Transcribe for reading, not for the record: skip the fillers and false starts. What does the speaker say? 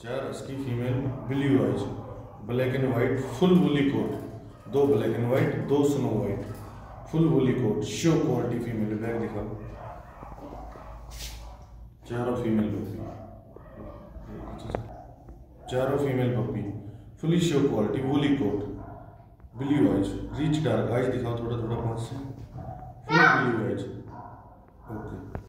चार husky female, blue eyes, black and white, full woolly coat, दो black and white, दो snow white, full woolly coat, show quality female. Back दिखाओ, चारों female puppy, चारों female puppy, fully show quality, woolly coat, blue eyes, rich dark eyes दिखाओ थोड़ा थोड़ा पास से, full blue eyes. Okay.